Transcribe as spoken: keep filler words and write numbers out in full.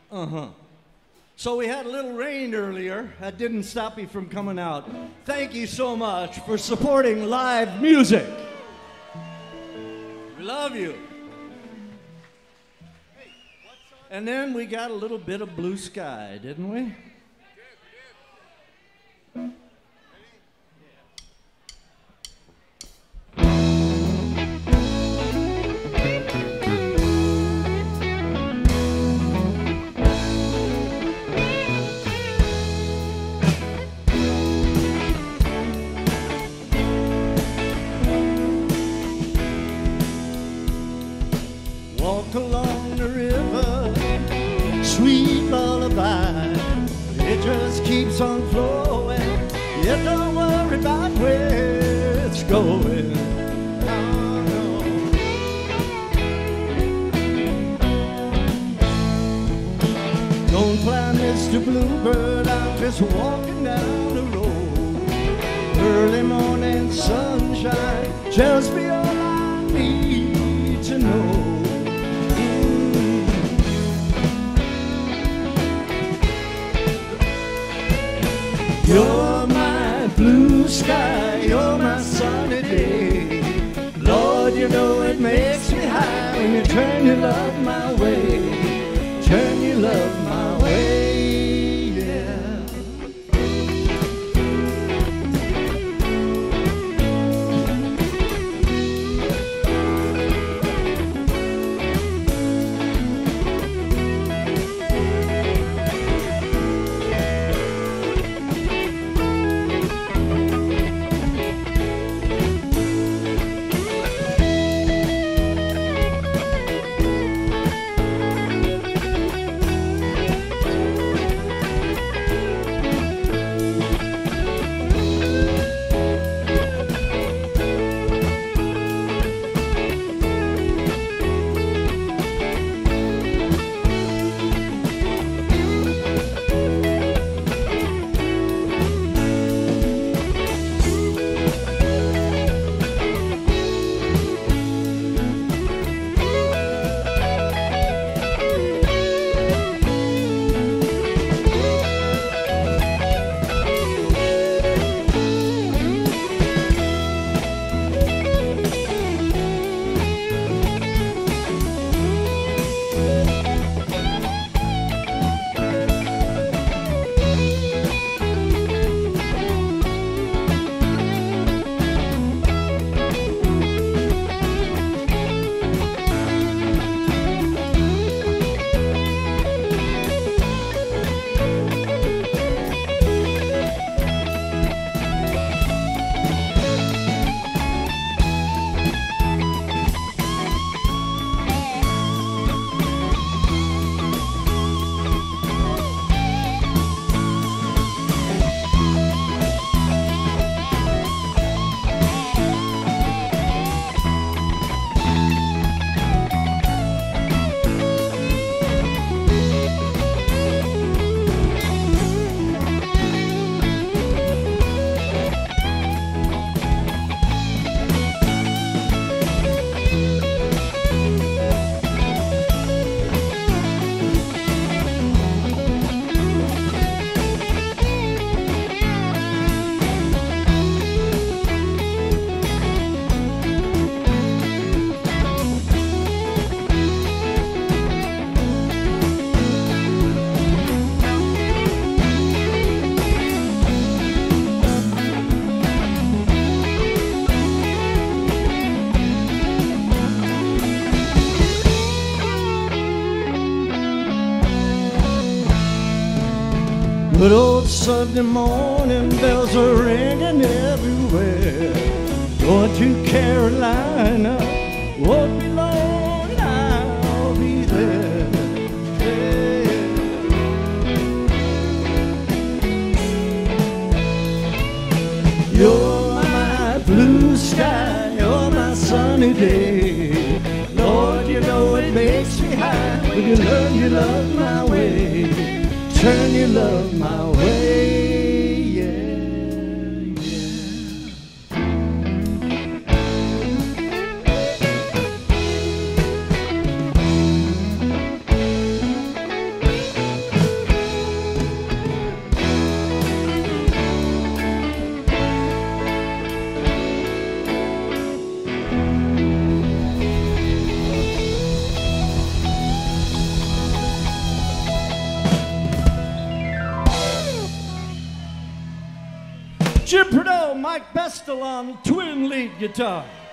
Uh-huh. So we had a little rain earlier. That didn't stop me from coming out. Thank you so much for supporting live music. We love you. And then we got a little bit of blue sky, didn't we? Walk along the river, sweet lullaby. It just keeps on flowing. You don't worry about where it's going. Oh, no. Don't fly, Mister Bluebird, I'm just walking down the road. Early morning sunshine, just be all I need to know. You're my blue sky, you're my sunny day. Lord, you know it makes me high when you turn your love my way. Turn your love my way, yeah. Good old Sunday morning bells are ringing everywhere. Going to Carolina, won't be long, I'll be there. Yeah. You're my blue sky, you're my sunny day. Lord, you know it makes me high when you learn you love my way. Turn your love my way, yeah, yeah. Jim Prideaux, Mike Bestel on twin lead guitar.